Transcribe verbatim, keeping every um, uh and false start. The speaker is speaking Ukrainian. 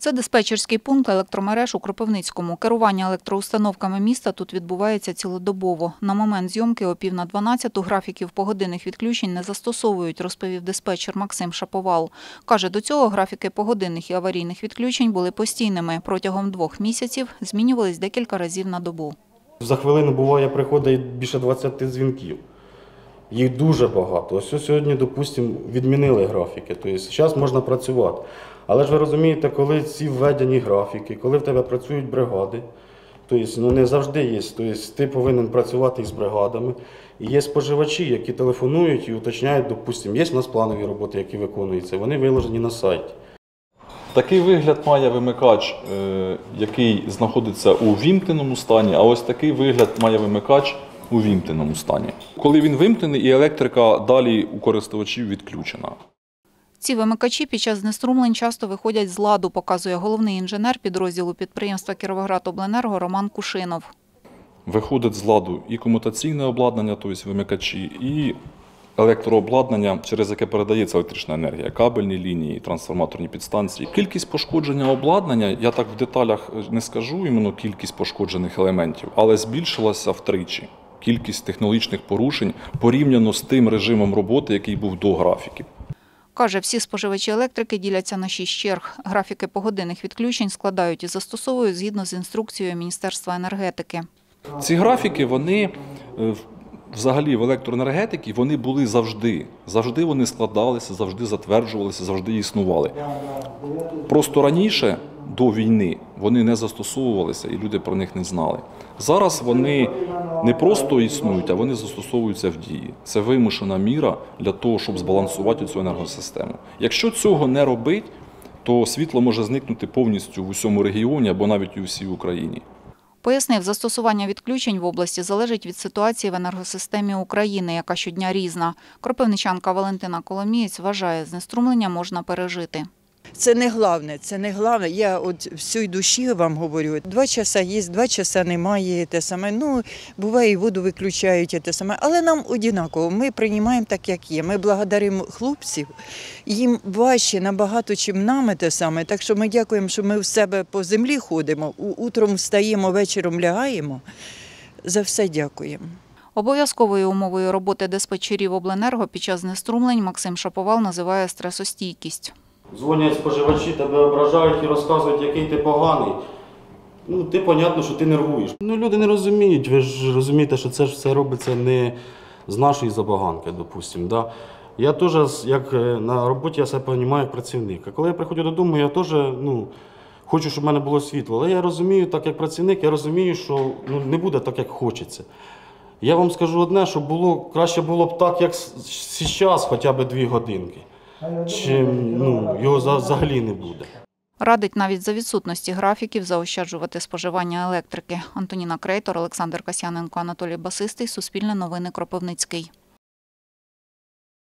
Це диспетчерський пункт електромереж у Кропивницькому. Керування електроустановками міста тут відбувається цілодобово. На момент зйомки о пів на дванадцяту графіків погодинних відключень не застосовують, розповів диспетчер Максим Шаповал. Каже, до цього графіки погодинних і аварійних відключень були постійними. Протягом двох місяців змінювались декілька разів на добу. За хвилину буває приходить більше двадцяти дзвінків. Їх дуже багато. Ось сьогодні, допустимо, відмінили графіки. Тобто зараз можна працювати. Але ж ви розумієте, коли ці введені графіки, коли в тебе працюють бригади, тобто, ну, не завжди є. Тобто, ти повинен працювати із бригадами. І є споживачі, які телефонують і уточняють, допустимо, є в нас планові роботи, які виконуються, вони виложені на сайті. Такий вигляд має вимикач, який знаходиться у вімкненому стані, а ось такий вигляд має вимикач у вімкненому стані. Коли він вимкнений, і електрика далі у користувачів відключена. Ці вимикачі під час знеструмлень часто виходять з ладу, показує головний інженер підрозділу підприємства «Кіровоградобленерго» Роман Кушинов. Виходить з ладу і комутаційне обладнання, тобто вимикачі, і електрообладнання, через яке передається електрична енергія, кабельні лінії, трансформаторні підстанції. Кількість пошкодження обладнання, я так в деталях не скажу, іменно кількість пошкоджених елементів, але збільшилася втричі. Кількість технологічних порушень порівняно з тим режимом роботи, який був до графіків. Каже, всі споживачі електрики діляться на шість черг. Графіки погодинних відключень складають і застосовують згідно з інструкцією Міністерства енергетики. Ці графіки, вони взагалі в електроенергетиці, вони були завжди. Завжди вони складалися, завжди затверджувалися, завжди існували. Просто раніше, до війни, вони не застосовувалися і люди про них не знали. Зараз вони не просто існують, а вони застосовуються в дії. Це вимушена міра для того, щоб збалансувати цю енергосистему. Якщо цього не робити, то світло може зникнути повністю в усьому регіоні або навіть у всій Україні. Пояснив, застосування відключень в області залежить від ситуації в енергосистемі України, яка щодня різна. Кропивничанка Валентина Коломієць вважає, знеструмлення можна пережити. Це не головне, це не головне. Я от всій душі вам говорю, два часа є, два часа немає, те саме. Ну, буває, і воду виключають, те саме. Але нам однаково, ми приймаємо так, як є. Ми благодаримо хлопців, їм важче набагато, чим нам, те саме. Так що ми дякуємо, що ми в себе по землі ходимо, утром встаємо, вечором лягаємо. За все дякуємо. Обов'язковою умовою роботи диспетчерів обленерго під час знеструмлень Максим Шаповал називає стресостійкість. Дзвонять споживачі, тебе ображають і розказують, який ти поганий. Ну, ти, понятно, що ти нервуєш. Ну, люди не розуміють, ви ж розумієте, що це ж все робиться не з нашої забаганки, допустимо. Да? Я теж, як на роботі, я себе розумію як працівник. А коли я приходжу додому, я теж, ну, хочу, щоб в мене було світло. Але я розумію, так як працівник, я розумію, що ну, не буде так, як хочеться. Я вам скажу одне, що було, краще було б так, як зараз, хоча б дві годинки. Чим ну, його взагалі не буде. Радить навіть за відсутності графіків заощаджувати споживання електрики. Антоніна Крейтор, Олександр Касьяненко, Анатолій Басистий. Суспільне новини, Кропивницький.